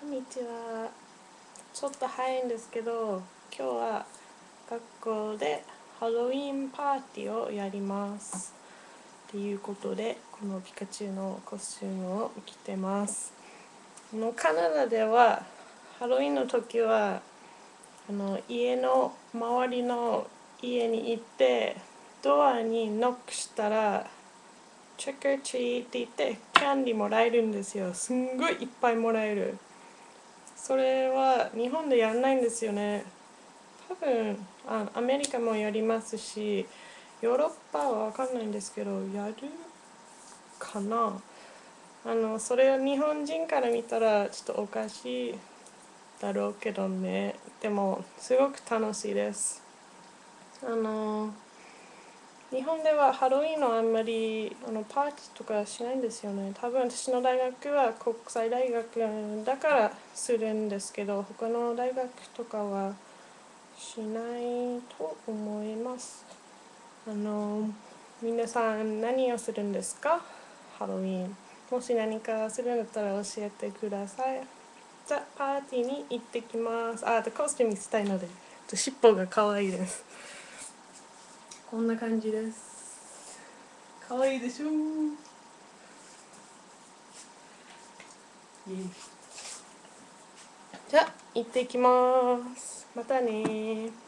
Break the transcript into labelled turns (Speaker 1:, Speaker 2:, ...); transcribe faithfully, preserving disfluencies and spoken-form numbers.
Speaker 1: こんにちは。ちょっと早いんですけど、今日は学校でハロウィンパーティーをやりますっていうことで、このピカチュウのコスチュームを着てます。あのカナダではハロウィンの時はあの家の周りの家に行ってドアにノックしたらチェックアチーって言ってキャンディーもらえるんですよ。すんごいいっぱいもらえる。それは日本でやんないんですよね。多分あアメリカもやりますし、ヨーロッパは分かんないんですけどやるかな。あのそれは日本人から見たらちょっとおかしいだろうけどね。でもすごく楽しいです。あの日本ではハロウィンのあんまりあのパーティーとかしないんですよね。多分私の大学は国際大学だからするんですけど、他の大学とかはしないと思います。あの皆さん何をするんですか？ハロウィン。もし何かするんだったら教えてください。じゃあパーティーに行ってきます。あ、あとコスチュームしたいので、尻尾が可愛いです。こんな感じです。可愛いでしょう。じゃあ行ってきます。またね。